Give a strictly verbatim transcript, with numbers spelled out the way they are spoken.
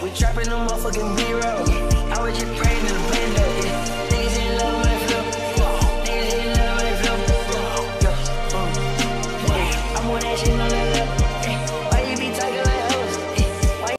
was dropping the motherfucking B-roll. I was just praying in the window. Yeah. Niggas in love with my flow. Niggas in love with my flow. Yeah. I'm on that shit.